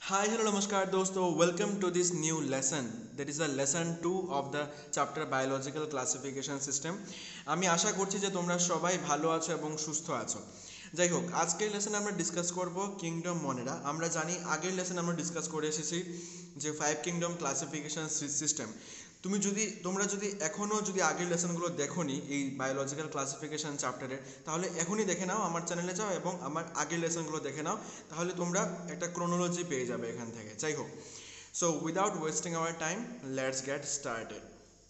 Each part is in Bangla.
Hi, hello, namaskar, dosto. Welcome to this new lesson. That is the lesson 2 of the chapter biological classification system. আমি আশা করছি যে তোমরা সবাই ভালো আছো এবং সুস্থ আছো। যাই হোক, আজকের লেসনে আমরা ডিসকাস করব কিংডম মনেরা। আমরা জানি আগের লেসনে আমরা ডিসকাস করে এসেছি যে 5 কিংডম ক্লাসিফিকেশন সিস্টেম। তোমরা যদি এখনও যদি আগের লেসনগুলো দেখোনি এই বায়োলজিক্যাল ক্লাসিফিকেশন চ্যাপ্টারে, তাহলে এখনই দেখে নাও, আমার চ্যানেলে যাও এবং আমার আগের লেসনগুলো দেখে নাও, তাহলে তোমরা একটা ক্রোনোলজি পেয়ে যাবে এখান থেকে। যাই হোক, so without wasting our time, let's get started.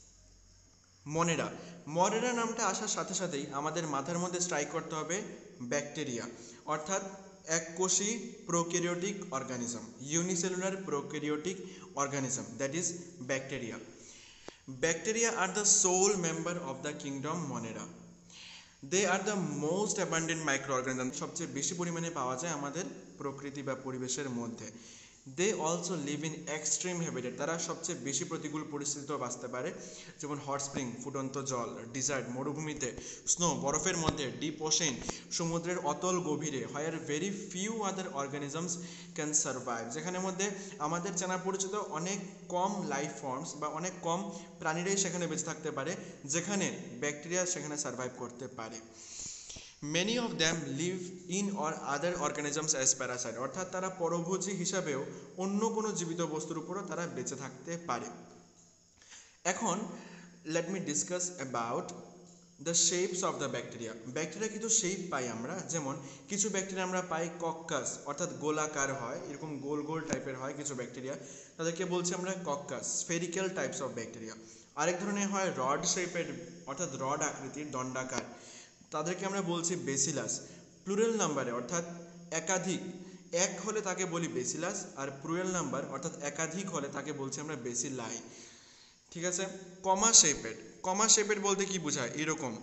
Monera Monera নামটা আসার সাথে সাথেই আমাদের মাথার মধ্যে স্ট্রাইক করতে হবে ব্যাকটেরিয়া, অর্থাৎ এককোষী prokaryotic organism, unicellular prokaryotic organism, that is bacteria. Bacteria are the sole member of the kingdom Monera. They are the most abundant microorganism, সবচেয়ে বেশি পরিমাণে পাওয়া যায় আমাদের প্রকৃতি বা পরিবেশের মধ্যে। They also live in extreme habitat, তারা সবচেয়ে বেশি প্রতিকূল পরিস্থিতিতেও বাঁচতে পারে, যেমন হট স্প্রিং ফুটন্ত জল, ডিজার্ট মরুভূমিতে, স্নো বরফের মধ্যে, ডিপ ওশেন সমুদ্রের অতল গভীরে, where very few other organisms can survive, যেখানের মধ্যে আমাদের চেনা পরিচিত অনেক কম লাইফ ফর্মস বা অনেক কম প্রাণীরাই সেখানে বেঁচে থাকতে পারে, যেখানে ব্যাকটেরিয়া সেখানে সার্ভাইভ করতে পারে। Many of them live in or other organisms as parasite, অর্থাৎ তারা পরভোজী হিসাবেও অন্য কোনো জীবিত বস্তুর উপরও তারা বেঁচে থাকতে পারে। এখন let me discuss about the shapes of the bacteria. Bacteria কিন্তু শেপ পাই আমরা, যেমন কিছু ব্যাকটেরিয়া আমরা পাই কক্কাস, অর্থাৎ গোলাকার হয়, এরকম গোল গোল টাইপের হয় কিছু ব্যাকটেরিয়া, তাদেরকে বলছি আমরা coccus, spherical types of bacteria. আরেক ধরনের হয় রড শেপের, অর্থাৎ রড আকৃতির দণ্ডাকার, তাদেরকে আমরা বলছি বেসিলাস। প্লুরাল নাম্বারে, অর্থাৎ একাধিক, এক হলে তাকে বলি বেসিলাস, আর প্লুরাল নাম্বার অর্থাৎ একাধিক হলে তাকে বলছি আমরা বেসিলাই। ঠিক আছে। কমা শেপেড বলতে কি বোঝায়, এরকম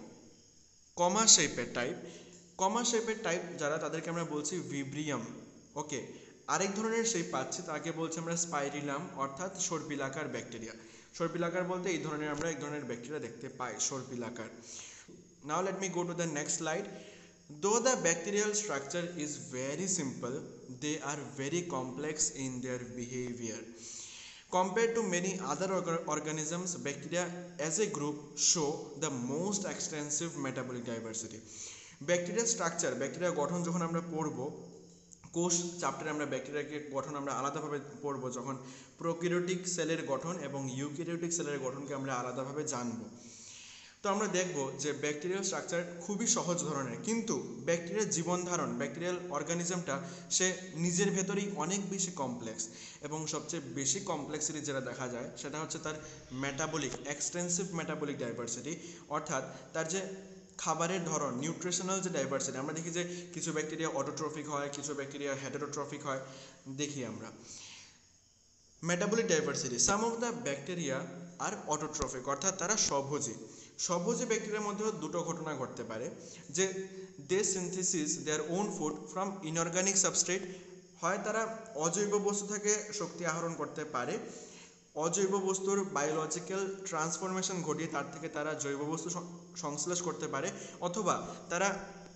কমা শেপের টাইপ যারা, তাদেরকে আমরা বলছি ভিব্রিয়াম। ওকে, আরেক ধরনের শেপ পাচ্ছি, তাকে বলছি আমরা স্পাইরিলাম, অর্থাৎ সর্পিলাকার ব্যাকটেরিয়া। সর্পিলাকার বলতে এই ধরনের আমরা এক ধরনের ব্যাকটেরিয়া দেখতে পাই, সর্পিলাকার। Now let me go to the next slide. Though the bacterial structure is very simple, they are very complex in their behavior. Compared to many other organisms, bacteria as a group show the most extensive metabolic diversity. Bacteria structure, bacteria গঠন যখন আমরা পড়ব, কোষ চ্যাপ্টারে আমরা ব্যাকটেরিয়াকে গঠন আমরা আলাদাভাবে পড়ব, যখন প্রোক্যারিওটিক সেলের গঠন এবং ইউক্যারিওটিক সেলের গঠনকে আমরা আলাদাভাবে জানব, তো আমরা দেখব যে ব্যাকটেরিয়াল স্ট্রাকচার খুবই সহজ ধরনের, কিন্তু ব্যাকটেরিয়ার জীবন ধারণ, ব্যাকটেরিয়াল অর্গানিজমটা সে নিজের ভেতরেই অনেক বেশি কমপ্লেক্স, এবং সবচেয়ে বেশি কমপ্লেক্সিটি যেটা দেখা যায় সেটা হচ্ছে তার মেটাবলিক, এক্সটেন্সিভ মেটাবলিক ডাইভার্সিটি, অর্থাৎ তার যে খাবারের ধরন, নিউট্রিশনাল যে ডাইভার্সিটি। আমরা দেখি যে কিছু ব্যাকটেরিয়া অটোট্রফিক হয়, কিছু ব্যাকটেরিয়া হেটারোট্রফিক হয়, দেখি আমরা metabolic diversity. Some of the bacteria are autotrophic, অর্থাৎ তারা স্বভোজী। স্বভোজী ব্যাকটেরিয়ার মধ্যেও দুটো ঘটনা ঘটতে পারে, যে they synthesis their own food from inorganic substrate, হয় তারা অজৈব বস্তু থেকে শক্তি আহরণ করতে পারে, অজৈব বস্তুর বায়োলজিক্যাল ট্রান্সফরমেশন ঘটিয়ে তার থেকে তারা জৈব বস্তু সংশ্লেষ করতে পারে, অথবা তারা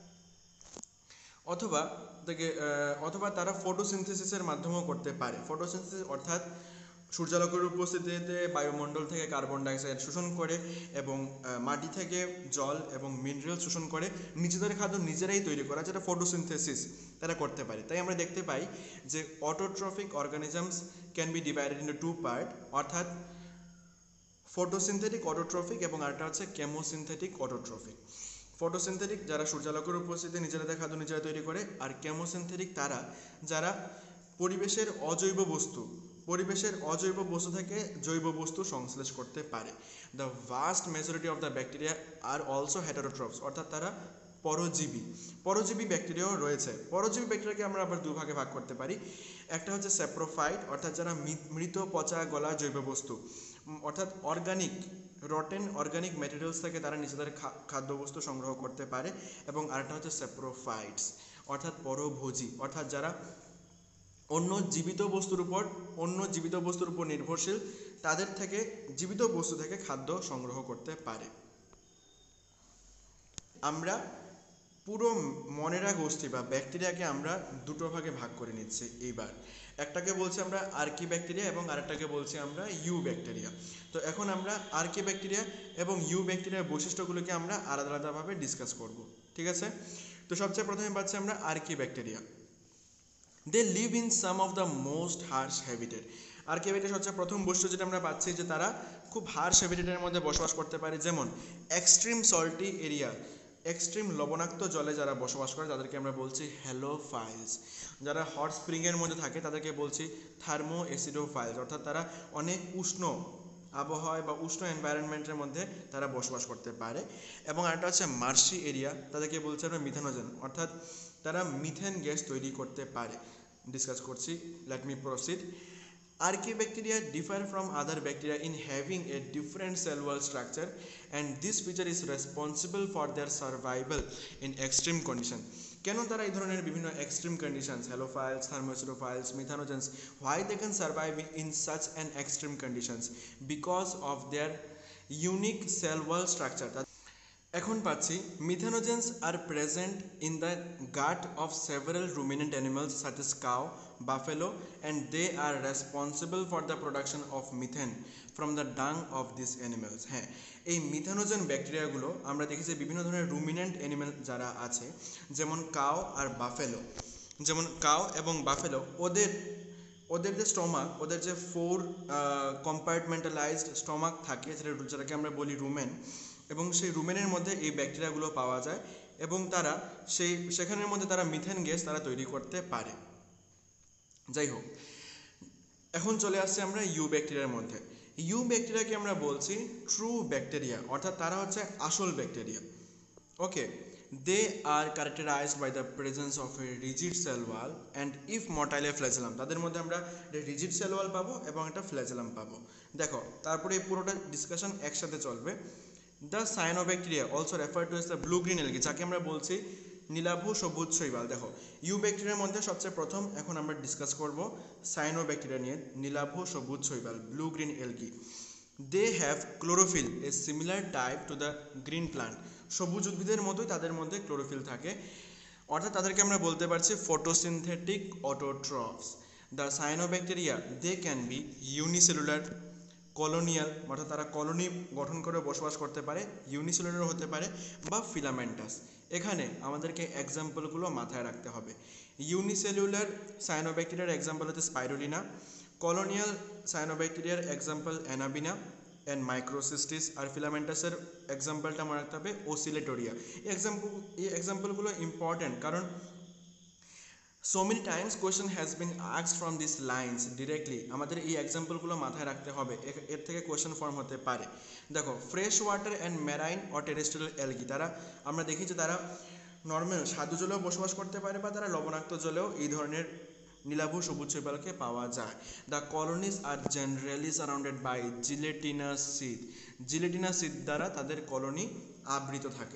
অথবা থেকে অথবা তারা ফটোসিনথেসিসের মাধ্যমেও করতে পারে। ফটোসিনথেসিস অর্থাৎ সূর্যালোকের উপস্থিতিতে বায়ুমণ্ডল থেকে কার্বন ডাইঅক্সাইড শোষণ করে এবং মাটি থেকে জল এবং মিনারেল শোষণ করে নিজেদের খাদ্য নিজেরাই তৈরি করা, যেটা ফটোসিনথেসিস তারা করতে পারে। তাই আমরা দেখতে পাই যে autotrophic organisms can be divided into two part, অর্থাৎ ফটোসিনথেটিক অটোট্রফিক এবং আরেকটা হচ্ছে কেমোসিনথেটিক অটোট্রফিক। ফটোসিনথেটিক যারা সূর্যালোকের উপস্থিতিতে নিজেরা খাদ্য নিজেরা তৈরি করে, আর কেমোসিনথেটিক তারা যারা পরিবেশের অজৈব বস্তু থেকে জৈব বস্তু সংশ্লেষ করতে পারে। The vast majority of the bacteria are also heterotrophs, অর্থাৎ তারা পরজীবী ব্যাকটেরিয়াও রয়েছে। পরজীবী ব্যাকটেরিয়াকে আমরা আবার দুভাগে ভাগ করতে পারি। একটা হচ্ছে স্যাপ্রোফাইট, অর্থাৎ যারা মৃত পচা গলা জৈব বস্তু, অর্থাৎ রটেন অর্গানিক ম্যাটেরিয়ালস থেকে তারা নিজেদের খাদ্যবস্তু সংগ্রহ করতে পারে, এবং আরেকটা হচ্ছে স্যাপ্রোফাইটস, অর্থাৎ পরভোজী, অর্থাৎ যারা অন্য জীবিত বস্তুর উপর নির্ভরশীল, তাদের থেকে জীবিত বস্তু থেকে খাদ্য সংগ্রহ করতে পারে। আমরা পুরো মনেরা গোষ্ঠী বা ব্যাকটেরিয়াকে আমরা দুটো ভাগে ভাগ করে নিচ্ছি এইবার। একটাকে বলছি আমরা আর্কি ব্যাকটেরিয়া এবং আরেকটাকে বলছি আমরা ইউ ব্যাকটেরিয়া। তো এখন আমরা আর্কি ব্যাকটেরিয়া এবং ইউ ব্যাকটেরিয়ার বৈশিষ্ট্যগুলোকে আমরা আলাদা আলাদাভাবে ডিসকাস করব, ঠিক আছে? তো সবচেয়ে প্রথমে পাচ্ছি আমরা archaebacteria. They live in some of the most harsh habitat. Archaebacteria সবচেয়ে প্রথম বৈশিষ্ট্য যেটা আমরা পাচ্ছি যে তারা খুব হার্শ হ্যাবিটেটের মধ্যে বসবাস করতে পারে, যেমন এক্সট্রিম সল্টি এরিয়া, এক্সট্রিম লবণাক্ত জলে যারা বসবাস করে তাদেরকে আমরা বলছি হ্যালোফাইলস। যারা হট স্প্রিংয়ের মধ্যে থাকে তাদেরকে বলছি থার্মো অ্যাসিডোফাইলস, অর্থাৎ তারা অনেক উষ্ণ আবহাওয়ায় বা উষ্ণ এনভায়রনমেন্টের মধ্যে তারা বসবাস করতে পারে। এবং আরেকটা হচ্ছে মার্শি এরিয়া, তাদেরকে বলছি আমরা মিথানোজেন, অর্থাৎ তারা মিথেন গ্যাস তৈরি করতে পারে। ডিসকাস করছি, let me proceed. Archaebacteria differ from other bacteria in having a different cell wall structure, and this feature is responsible for their survival in extreme condition. কেন তারা এই ধরনের বিভিন্ন extreme conditions, halophiles, thermoacidophiles, methanogens, why they can survive in such an extreme conditions? Because of their unique cell wall structure. এখন পাচ্ছি methanogens are present in the gut of several ruminant animals such as cow, buffalo, and they are responsible for the production of methane from the dung of this animals. হ্যাঁ, এই মিথানোজেন ব্যাকটেরিয়াগুলো আমরা দেখেছি বিভিন্ন ধরনের রুমিনেন্ট অ্যানিমাল যারা আছে, যেমন কাউ আর বাফেলো, যেমন কাউ এবং বাফেলো, ওদের যে স্টমাক, ওদের যে 4 কম্পার্টমেন্টালাইজড স্টমাক থাকে, যেটাকে আমরা বলি রুমেন, এবং সেই রুমেনের মধ্যে এই ব্যাকটেরিয়াগুলো পাওয়া যায় এবং তারা সেখানের মধ্যে তারা মিথেন গ্যাস তারা তৈরি করতে পারে। যাই হোক, এখন চলে আসছে আমরা ইউ ব্যাকটেরিয়ার মধ্যে। ইউ ব্যাকটেরিয়াকে আমরা বলছি ট্রু ব্যাকটেরিয়া, অর্থাৎ তারা হচ্ছে আসল bacteria. Okay, they are characterised by the presence of a rigid cell wall and if motile a flagellum. তাদের মধ্যে আমরা রিজিড সেল ওয়াল পাবো এবং একটা ফ্ল্যাজেলাম পাবো। দেখো, তারপরে এই পুরোটা ডিসকাশন একসাথে চলবে। The cyanobacteria also refer to as the blue green algae, যাকে আমরা বলছি নীলাভ সবুজ শৈবাল। দেখো, ইউ ব্যাকটেরিয়ার মধ্যে সবচেয়ে প্রথম এখন আমরা ডিসকাস করব সায়ানোব্যাকটেরিয়া নিয়ে, নীলাভ সবুজ শৈবাল, blue green algae. They have chlorophyll a similar type to the green plant. সবুজ উদ্ভিদের মতোই তাদের মধ্যে ক্লোরোফিল থাকে, অর্থাৎ তাদেরকে আমরা বলতে পারছি photosynthetic autotrophs. The cyanobacteria they can be unicellular, colonial, অর্থাৎ তারা কলোনি গঠন করে বসবাস করতে পারে, ইউনিসেলুলার হতে পারে, বা ফিলামেন্টাস। এখানে আমাদেরকে এক্সাম্পলগুলো মাথায় রাখতে হবে। ইউনিসেলুলার সায়ানোব্যাকটেরিয়ার এক্সাম্পল হচ্ছে স্পাইরুলিনা, কলোনিয়াল সায়ানোব্যাকটেরিয়ার এক্সাম্পল অ্যানাবিনা অ্যান্ড মাইক্রোসিস্টিস, আর ফিলামেন্টাসের এক্সাম্পলটা মনে রাখতে হবে ওসিলেটোরিয়া। এই এক্সাম্পলগুলো ইম্পর্ট্যান্ট, কারণ so many times question has been asked from these lines directly. আমাদের এই এক্সাম্পলগুলো মাথায় রাখতে হবে, এর থেকে কোয়েশ্চেন ফর্ম হতে পারে। দেখো, fresh water and marine or terrestrial algae, তারা আমরা দেখি যে তারা নর্মাল স্বাদু জলেও বসবাস করতে পারে বা তারা লবণাক্ত জলেও এই ধরনের নীলাভ সবুজ শৈবালকে পাওয়া যায়। The colonies are generally surrounded by gelatinous sheath, gelatinous sheath দ্বারা তাদের কলোনি আবৃত থাকে।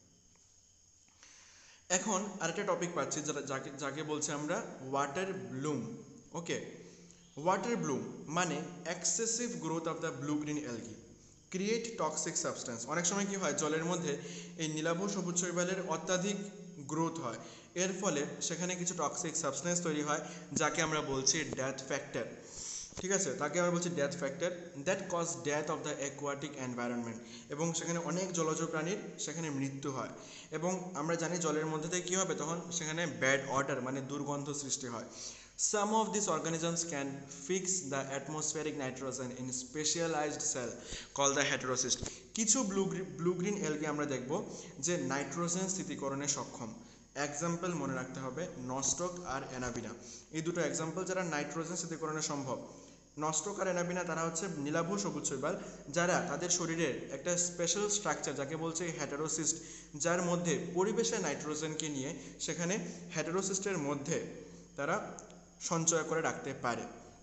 এখন আরেকটা টপিক পাচ্ছি যাকে বলছি আমরা water bloom. Okay, water bloom মানে excessive growth of the blue green algae create toxic substance. অনেক সময় কি হয়, জলের মধ্যে এই নীলাভ সবুজ শৈবালের অত্যাধিক গ্রোথ হয়, এর ফলে সেখানে কিছু টক্সিক সাবস্টেন্স তৈরি হয়, যাকে আমরা বলছি ডেথ ফ্যাক্টর। ঠিক আছে, তাকে আমরা বলছি death factor, that cause death of the aquatic environment, এবং সেখানে অনেক জলজ প্রাণীর সেখানে মৃত্যু হয়। এবং আমরা জানি জলের মধ্যে থেকে কী হবে, তখন সেখানে ব্যাড অডার মানে দুর্গন্ধ সৃষ্টি হয়। Some of these organisms can fix the atmospheric nitrogen in specialized cell called the heterocyst. কিছু ব্লু গ্রিন এলগি আমরা দেখব যে নাইট্রোজেন স্থিতিকরণে সক্ষম। এক্সাম্পল মনে রাখতে হবে নস্টক আর অ্যানাবিনা, এই দুটো এক্সাম্পল যারা নাইট্রোজেন স্থিতিকরণে সম্ভব। নস্টক আর অ্যানাবিনা তারা হচ্ছে নীলাভ সবুজ শৈবাল, যারা তাদের শরীরের একটা স্পেশাল স্ট্রাকচার যাকে বলছে হেটেরোসিস্ট, যার মধ্যে পরিবেশে নাইট্রোজেনকে নিয়ে সেখানে হেটেরোসিস্টের মধ্যে তারা সঞ্চয় করে রাখতে পারে।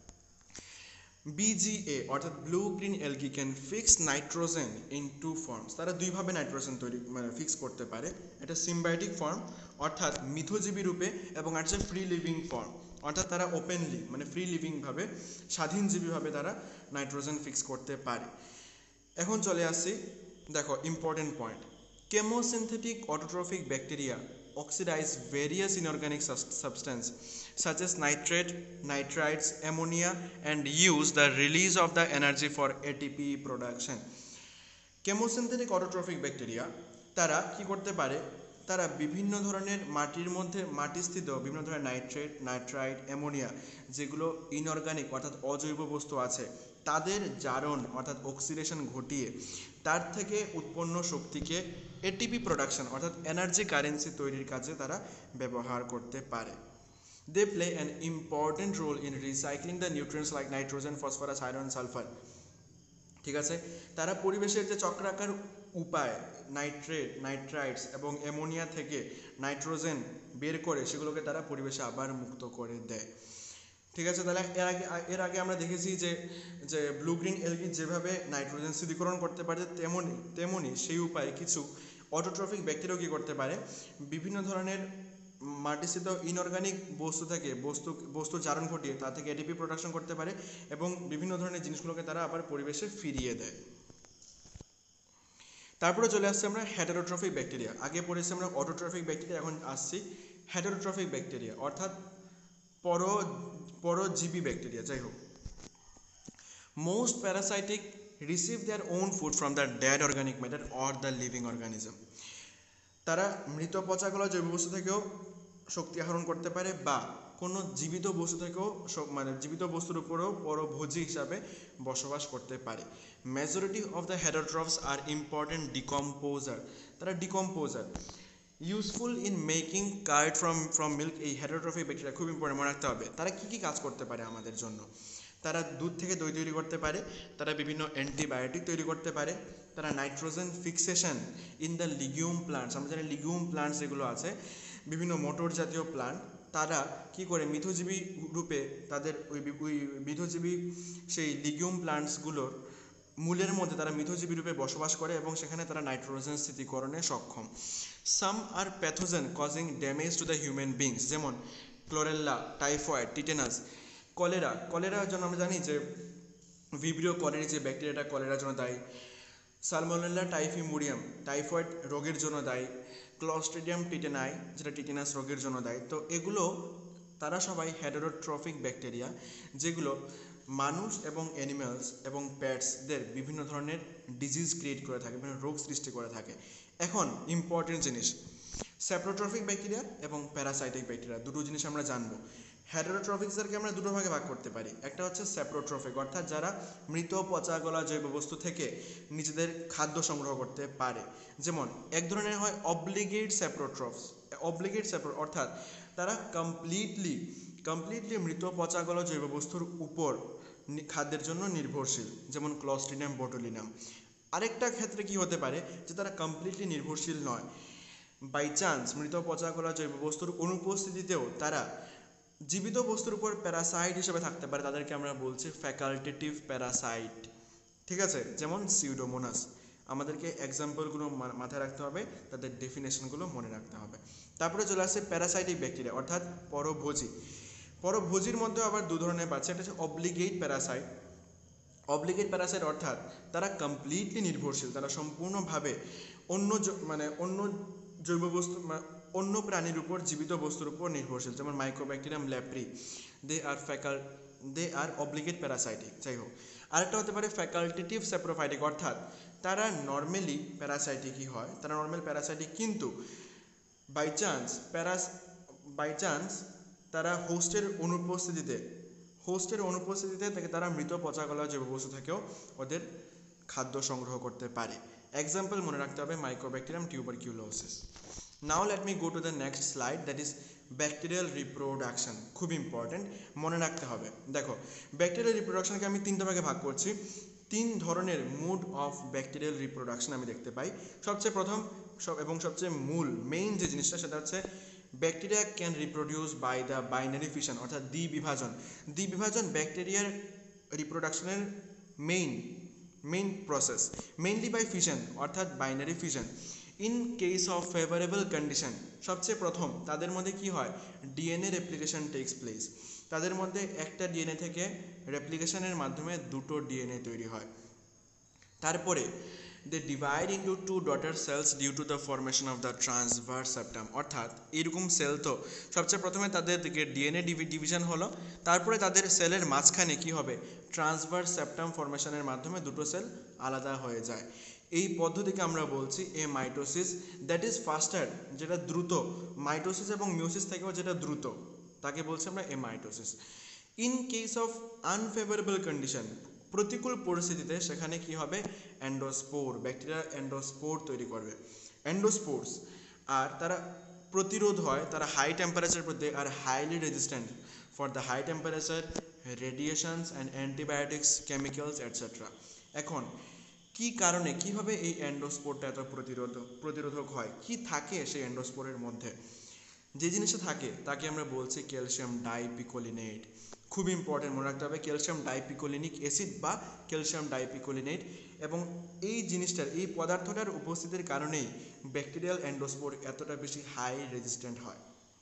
বিজিএ অর্থাৎ blue green algae can fix nitrogen in 2 forms. তারা দুইভাবে নাইট্রোজেন ফিক্স করতে পারে, এটা সিম্বায়োটিক ফর্ম অর্থাৎ মিথজীবী রূপে, এবং আছে ফ্রি লিভিং ফর্ম অর্থাৎ তারা ওপেনলি মানে ফ্রি লিভিংভাবে স্বাধীনজীবীভাবে তারা নাইট্রোজেন ফিক্স করতে পারে। এখন চলে আসছি, দেখো important point, Chemosynthetic autotrophic bacteria oxidize various inorganic substances such as nitrate, nitrites, ammonia and use the release of the energy for ATP production. Chemosynthetic autotrophic bacteria তারা কি করতে পারে, তারা বিভিন্ন ধরনের মাটির মধ্যে মাটিস্থিত বিভিন্ন ধরনের নাইট্রেট, নাইট্রাইট, অ্যামোনিয়া যেগুলো ইনঅর্গানিক অর্থাৎ অজৈব বস্তু আছে তাদের জারণ অর্থাৎ অক্সিডেশন ঘটিয়ে তার থেকে উৎপন্ন শক্তিকে এটিপি প্রোডাকশন অর্থাৎ এনার্জি কারেন্সি তৈরির কাজে তারা ব্যবহার করতে পারে। They play an important role in recycling the nutrients like nitrogen, phosphorus, iron, sulfur. ঠিক আছে, তারা পরিবেশের যে চক্রাকার উপায় নাইট্রেট, নাইট্রাইটস এবং অ্যামোনিয়া থেকে নাইট্রোজেন বের করে সেগুলোকে তারা পরিবেশে আবার মুক্ত করে দেয়। ঠিক আছে, তাহলে এর আগে আমরা দেখেছি যে ব্লু গ্রিন এলগি যেভাবে নাইট্রোজেন স্থিতিকরণ করতে পারে তেমনি সেই উপায়ে কিছু অটোট্রফিক ব্যাকটেরিয়াও কী করতে পারে, বিভিন্ন ধরনের মাটিস্থিত ইনঅর্গানিক বস্তু থেকে বস্তু জারণ ঘটিয়ে তা থেকে এটিপি প্রোডাকশন করতে পারে এবং বিভিন্ন ধরনের জিনিসগুলোকে তারা আবার পরিবেশে ফিরিয়ে দেয়। তারপরে চলে আসছে আমরা হেটারোট্রফিক ব্যাকটেরিয়া। আগে পড়েছি আমরা অটোট্রফিক ব্যাকটেরিয়া, এখন আসছি হেটারোট্রফিক ব্যাকটেরিয়া অর্থাৎ পরজীবী ব্যাকটেরিয়া। যাই হোক, most parasitic receive their own food from the dead organic matter or the living organism. তারা মৃত পচাগলা জৈব বস্তু থেকেও শক্তি আহরণ করতে পারে বা কোনো জীবিত বস্তু থেকেও জীবিত বস্তুর উপরেও পরভোজী হিসাবে বসবাস করতে পারে। Majority of the heterotrophs are important decomposer. তারা decomposer useful in making curd from milk. এই হেটারোট্রফিক ব্যাকটেরিয়া খুব ইম্পর্টেন্ট, মনে রাখতে হবে। তারা কী কী কাজ করতে পারে আমাদের জন্য? তারা দুধ থেকে দই তৈরি করতে পারে, তারা বিভিন্ন অ্যান্টিবায়োটিক তৈরি করতে পারে, তারা nitrogen fixation in the legume plants. আমরা জানি লিগিউম প্লান্টস যেগুলো আছে বিভিন্ন মোটর জাতীয় প্লান্ট, তারা কি করে মিথজীবী রূপে তাদের ওই মিথজীবী সেই লিগিউম প্লান্টসগুলোর মূলের মধ্যে তারা মিথজীবী রূপে বসবাস করে এবং সেখানে তারা নাইট্রোজেন স্থিতিকরণে সক্ষম। Some are pathogen causing damage to the human beings, যেমন ক্লোরেল্লা, টাইফয়েড, টিটেনাস, কলেরার জন্য আমরা জানি যে ভিব্রিও কলেরি যে ব্যাকটেরিয়াটা কলেরার জন্য দায়ী, সালমোনেলা টাইফিমুডিয়াম টাইফয়েড রোগের জন্য দায়ী, ক্লস্ট্রিডিয়াম টিটেনাই যেটা টিটেনাস রোগের জন্য দায়ী। তো এগুলো তারা সবাই হেটারোট্রফিক ব্যাকটেরিয়া যেগুলো মানুষ এবং অ্যানিম্যালস এবং প্যাটসদের বিভিন্ন ধরনের ডিজিজ ক্রিয়েট করে থাকে, বিভিন্ন রোগ সৃষ্টি করে থাকে। এখন ইম্পর্টেন্ট জিনিস, স্যাপ্রোট্রফিক ব্যাকটেরিয়া এবং প্যারাসাইটিক ব্যাকটেরিয়া, দুটো জিনিস আমরা জানবো। হেটারোট্রফিক্সদেরকে আমরা দুটো ভাগে ভাগ করতে পারি। একটা হচ্ছে স্যাপ্রোট্রফিক অর্থাৎ যারা মৃত পচা গলা জৈব বস্তু থেকে নিজেদের খাদ্য সংগ্রহ করতে পারে। যেমন এক ধরনের হয় অব্লিগেট স্যাপ্রোট্রফস। অর্থাৎ তারা কমপ্লিটলি মৃত পচা গলা জৈব বস্তুর উপর খাদ্যের জন্য নির্ভরশীল, যেমন ক্লস্ট্রিডিয়াম বোটুলিনাম। আরেকটা ক্ষেত্রে কি হতে পারে যে তারা কমপ্লিটলি নির্ভরশীল নয়, বাই চান্স মৃত পচা গলা জৈব বস্তুর অনুপস্থিতিতেও তারা জীবিত বস্তুর উপর প্যারাসাইট হিসেবে থাকতে পারে। তাদেরকে আমরা বলছি ফ্যাকাল্টেটিভ প্যারাসাইট। ঠিক আছে, যেমন সিউডোমোনাস। আমাদেরকে এক্সাম্পলগুলো মাথায় রাখতে হবে, তাদের ডেফিনেশনগুলো মনে রাখতে হবে। তারপরে চলে আসছে প্যারাসাইটিক ব্যাকটেরিয়া অর্থাৎ পরভোজীর মধ্যে আবার দু ধরনের পাচ্ছে। একটা হচ্ছে অব্লিগেট প্যারাসাইট অর্থাৎ তারা কমপ্লিটলি নির্ভরশীল, তারা সম্পূর্ণভাবে অন্য জৈব বস্তু অন্য প্রাণীর উপর জীবিত বস্তুর উপর নির্ভরশীল, যেমন microbacterium leprae, they are obligate parasitic. যাই হোক, আরেকটা হতে পারে ফ্যাকাল্টেটিভ স্যাপ্রোফাইটিক অর্থাৎ তারা নর্মালি প্যারাসাইটিকই হয়, তারা নর্মাল প্যারাসাইটিক, কিন্তু বাই চান্স তারা হোস্টের অনুপস্থিতিতে থেকে তারা মৃত পচা গলা জৈব বস্তু থেকেও ওদের খাদ্য সংগ্রহ করতে পারে। এক্সাম্পল মনে রাখতে হবে microbacterium tuberculosis. Now let me go to the next slide, that is bacterial reproduction. খুব ইম্পর্টেন্ট, মনে রাখতে হবে। দেখো, ব্যাকটেরিয়াল রিপ্রোডাকশনকে আমি তিনটা ভাগে ভাগ করছি। তিন ধরনের মোড অফ ব্যাকটেরিয়াল রিপ্রোডাকশন আমি দেখতে পাই। সবচেয়ে প্রথম এবং সবচেয়ে মেইন যে জিনিসটা সেটা হচ্ছে bacteria can reproduce by the binary fission অর্থাৎ দ্বিবিভাজন ব্যাকটেরিয়ার রিপ্রোডাকশনের main process, mainly by fission অর্থাৎ binary fission. In case of favourable condition, সবচেয়ে প্রথম তাদের মধ্যে কি হয়, ডিএনএ রেপ্লিকেশন টেক্স প্লেস। তাদের মধ্যে একটা ডিএনএ থেকে রেপ্লিকেশনের মাধ্যমে দুটো ডিএনএ তৈরি হয়। তারপরে they divide into two daughter cells due to the formation of the transverse septum. অর্থাৎ এরকম সেল তো সবচেয়ে প্রথমে তাদের ডিএনএ ডিভিশন হলো, তারপরে তাদের সেলের মাঝখানে কি হবে, ট্রান্সভার্স সেপ্টাম ফরমেশনের মাধ্যমে দুটো সেল আলাদা হয়ে যায়। এই পদ্ধতিকে আমরা বলছি amitosis, that is faster, যেটা দ্রুত। মাইটোসিস এবং মিউসিস থেকেও যেটা দ্রুত তাকে বলছি আমরা amitosis. In case of unfavourable condition, প্রতিকূল পরিস্থিতিতে সেখানে কি হবে, অ্যান্ডোস্পোর, ব্যাকটেরিয়া অ্যান্ডোস্পোর তৈরি করবে, অ্যান্ডোস্পোর্স। আর তারা প্রতিরোধ হয়, তারা হাই টেম্পারেচার প্রতি আর highly resistant for the high temperature, radiations and antibiotics, chemicals etcetera. এখন কি কারণে কিভাবে এই অ্যান্ডোস্পোরটা এত প্রতিরোধক হয়, কি থাকে সেই অ্যান্ডোস্পোরের মধ্যে? যে জিনিসটা থাকে তাকে আমরা বলছি ক্যালসিয়াম ডাইপিকোলিনেট। খুব ইম্পর্টেন্ট, মনে রাখতে হবে ক্যালসিয়াম ডাইপিকোলিনিক অ্যাসিড বা ক্যালসিয়াম ডাইপিকোলিনেট। এবং এই জিনিসটার, এই পদার্থটার উপস্থিতির কারণেই ব্যাকটেরিয়াল অ্যান্ডোস্পোর এতটা বেশি হাই রেজিস্ট্যান্ট হয়।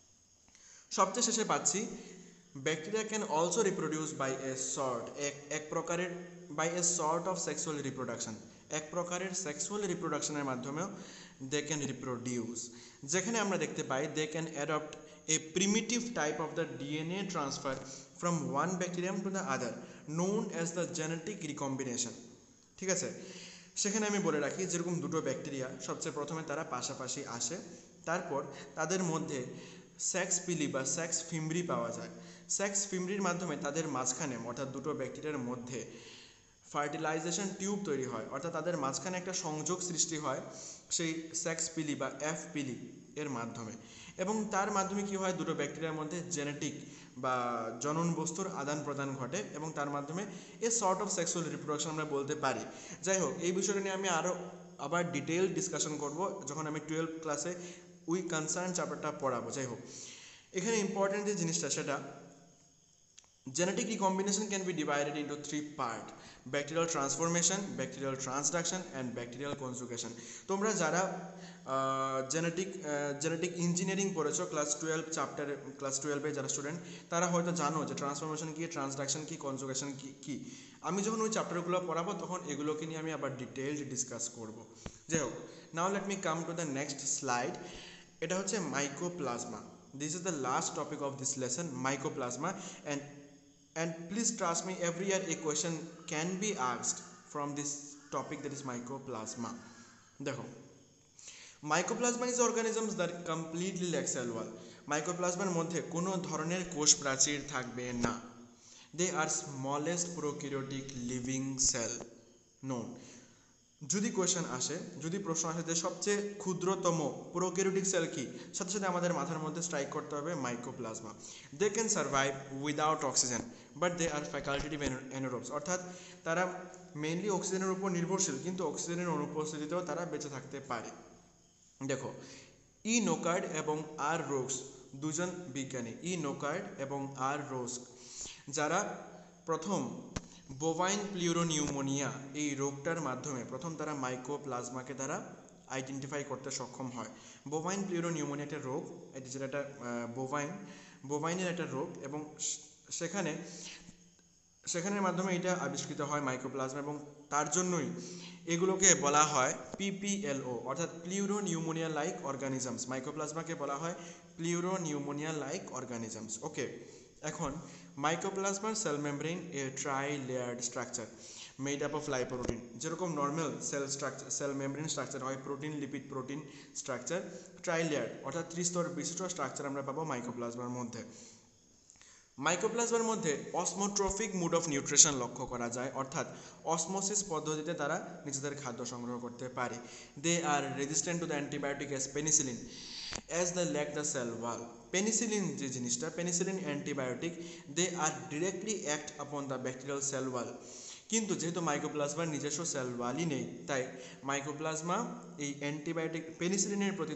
সবচেয়ে শেষে পাচ্ছি bacteria can also reproduce by a sort, এক প্রকারের by a sort of sexual reproduction, এক প্রকারের সেক্সুয়াল রিপ্রোডাকশনের মাধ্যমেও দে ক্যান রিপ্রোডিউস। যেখানে আমরা দেখতে পাই they can adopt a primitive type of the DNA transfer from one bacterium to the other, known as the genetic recombination. ঠিক আছে, সেখানে আমি বলে রাখি যেরকম দুটো ব্যাকটেরিয়া সবচেয়ে প্রথমে তারা পাশাপাশি আসে, তারপর তাদের মধ্যে সেক্স পিলি বা সেক্স ফিমরি পাওয়া যায়। সেক্স ফিমরির মাধ্যমে তাদের মাঝখানে, অর্থাৎ দুটো ব্যাকটেরিয়ার মধ্যে ফার্টিলাইজেশন টিউব তৈরি হয়, অর্থাৎ তাদের মাঝখানে একটা সংযোগ সৃষ্টি হয় সেই সেক্স পিলি বা এফ পিলি এর মাধ্যমে। এবং তার মাধ্যমে কি হয়, দুটো ব্যাকটেরিয়ার মধ্যে জেনেটিক বা জনন বস্তুর আদান প্রদান ঘটে এবং তার মাধ্যমে a sort of sexual reproduction আমরা বলতে পারি। যাই হোক, এই বিষয়টা নিয়ে আমি আবার ডিটেইল ডিসকাশন করব যখন আমি 12th ক্লাসে উই কনসার্ন চ্যাপ্টারটা পড়াবো। যাই হোক, এখানে ইম্পর্টেন্ট যে জিনিসটা সেটা genetic recombination can be divided into three parts: bacterial transformation, bacterial transduction and bacterial conjugation. তোমরা যারা জেনেটিক ইঞ্জিনিয়ারিং পড়েছো ক্লাস 12 চ্যাপ্টারে, ক্লাস 12 এর যারা স্টুডেন্ট, তারা হয়তো জানো যে ট্রান্সফরমেশন কি, ট্রান্সডাকশন কি, কনজুগেশন কি। আমি যখন ওই চ্যাপ্টারগুলো পড়াবো তখন এগুলোকে নিয়ে আমি আবার ডিটেইলড ডিসকাস করব। যাই হোক, now let me come to the next slide. এটা হচ্ছে mycoplasma. This is the last topic of this lesson, mycoplasma. And please trust me, every year a question can be asked from this topic, that is mycoplasma. দেখো, mycoplasma is organisms that completely lack cell wall. মাইকোপ্লাজমার মধ্যে কোনো ধরনের কোষ প্রাচীর থাকবে না। They are smallest prokaryotic living cell known. যদি কোয়েশ্চেন আসে, যদি প্রশ্ন আসে যে সবচেয়ে ক্ষুদ্রতম প্রোক্যারিওটিক সেল কি, সাথে সাথে আমাদের মাথার মধ্যে স্ট্রাইক করতে হবে mycoplasma. They can survive without oxygen but they are facultative anaerobes, অর্থাৎ তারা মেইনলি অক্সিজেনের উপর নির্ভরশীল, কিন্তু অক্সিজেনের অনুপস্থিতিতেও তারা বেঁচে থাকতে পারে। দেখো, ই নোকার্ড এবং আর রোক্স, দুজন বিজ্ঞানী, ই নোকার্ড এবং আর রোক্স, যারা প্রথম বোভাইন প্লিউরোনিউমোনিয়া এই রোগটার মাধ্যমে প্রথম তারা মাইকোপ্লাজমাকে তারা আইডেন্টিফাই করতে সক্ষম হয়। বোভাইন প্লিউরোনিউমোনিয়া একটা রোগ, এটি যেটা একটা বোভাইনের একটা রোগ, এবং সেখানের মাধ্যমে এটা আবিষ্কৃত হয় মাইকোপ্লাজমা, এবং তার জন্যই এগুলোকে বলা হয় পিপিএলও, অর্থাৎ প্লিউরোনিউমোনিয়া লাইক অর্গানিজমস। মাইকোপ্লাজমাকে বলা হয় প্লিউরোনিউমোনিয়া লাইক অর্গানিজমস। ওকে, এখন মাইকোপ্লাজমার cell membrane a trilayered structure made up of lipoprotein. যেরকম নর্মাল সেল মেমব্রেন স্ট্রাকচার হয় protein, lipid, protein structure, trilayered অর্থাৎ ত্রিস্তর বিশিষ্ট স্ট্রাকচার আমরা পাবো মাইকোপ্লাজমার মধ্যে। মাইকোপ্লাজমার মধ্যে অসমোট্রফিক মুড অফ নিউট্রিশন লক্ষ্য করা যায়, অর্থাৎ অসমোসিস পদ্ধতিতে তারা নিজেদের খাদ্য সংগ্রহ করতে পারে। They are resistant to the antibiotic as penicillin as the lack the cell wall. Penicillin যে জিনিসটা, penicillin antibiotic, they are directly act upon the bacterial cell wall. কিন্তু যেহেতু মাইকোপ্লাজমার নিজস্ব সেল ওয়ালই নেই, তাই মাইকোপ্লাজমা এই অ্যান্টিবায়োটিক পেনিসিলিনের প্রতি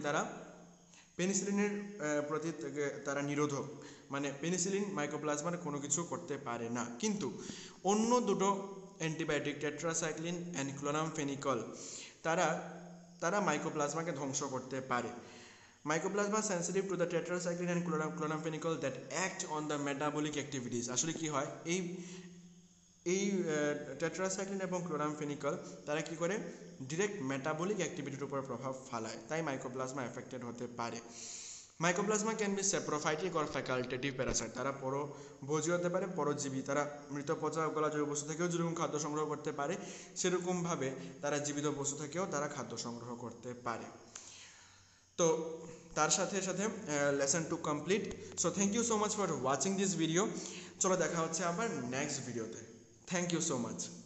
তারা নিরোধক, মানে পেনিসিলিন মাইকোপ্লাজমার কোনো কিছু করতে পারে না। কিন্তু অন্য দুটো অ্যান্টিবায়োটিক টেট্রাসাইক্লিন অ্যান্ড ক্লোরামফেনিকল তারা মাইকোপ্লাজমাকে ধ্বংস করতে পারে। Mycoplasma sensitive to the tetracycline and chloramphenicol that act on the metabolic activities. আসলে কি হয়, এই এই টেট্রাসাইক্লিন এবং ক্লোরামফেনিকল তারা কি করে ডিরেক্ট মেটাবলিক অ্যাক্টিভিটির উপর প্রভাব ফেলায়, তাই মাইকোপ্লাজমা এফেক্টেড হতে পারে। Mycoplasma can be saprophytic or facultative parasite, তারা পরভোজী হতে পারে, পরজীবী, তারা মৃত পচা গলা জৈব বস্তু থেকেও যেরকম খাদ্য সংগ্রহ করতে পারে সেরকমভাবে তারা জীবিত বস্তু থেকেও তারা খাদ্য সংগ্রহ করতে পারে। তো তার সাথে সাথে lesson 2 complete. So thank you so much for watching this video. চলো দেখা হচ্ছে আবার নেক্সট ভিডিওতে। Thank you so much.